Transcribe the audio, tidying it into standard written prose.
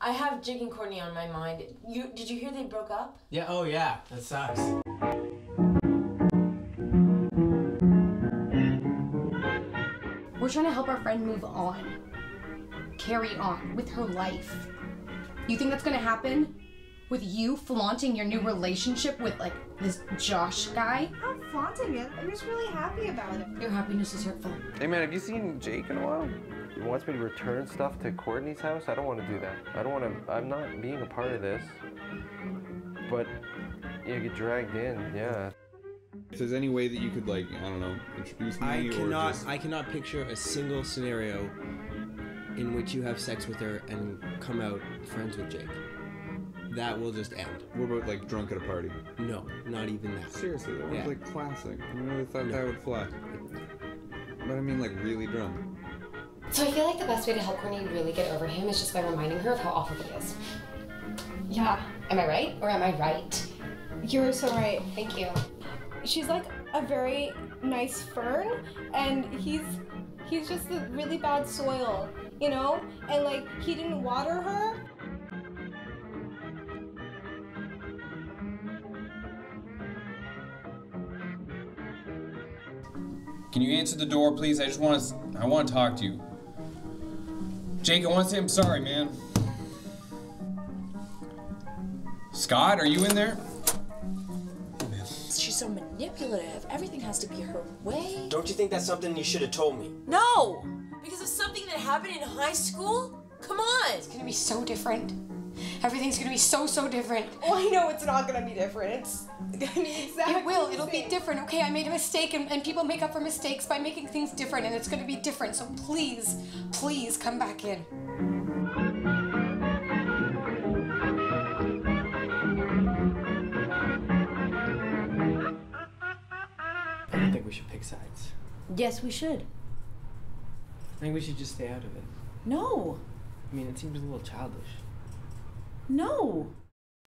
I have Jake and Courtney on my mind. Did you hear they broke up? Yeah, oh yeah, that sucks. We're trying to help our friend move on. Carry on with her life. You think that's gonna happen? With you flaunting your new relationship with, like, this Josh guy? I'm not flaunting it. I'm just really happy about it. Your happiness is hurtful. Hey man, have you seen Jake in a while? He wants me to return stuff to Courtney's house. I don't want to do that. I'm not being a part of this. But you get dragged in, yeah. If there's any way that you could, like, I don't know, introduce me I cannot picture a single scenario in which you have sex with her and come out friends with Jake. That will just end. What about, like, drunk at a party? No, not even that. Seriously, that was, like, classic. I really thought No. that would fly. But I mean, like, really drunk. So I feel like the best way to help Courtney really get over him is just by reminding her of how awful he is. Yeah. Am I right or am I right? You're so right. Thank you. She's like a very nice fern, and he's just the really bad soil, you know? And like, he didn't water her. Can you answer the door, please? I want to talk to you. Jake, I want to say I'm sorry, man. Scott, are you in there? She's so manipulative. Everything has to be her way. Don't you think that's something you should have told me? No! Because of something that happened in high school? Come on! It's gonna be so different. Everything's gonna be so different. Oh, I know it's not gonna be different. It's gonna be exactly It will. the It'll same. be different. Okay, I made a mistake, and people make up for mistakes by making things different, and it's gonna be different. So please, please come back in. I don't think we should pick sides. Yes, we should. I think we should just stay out of it. No. I mean, it seems a little childish. No.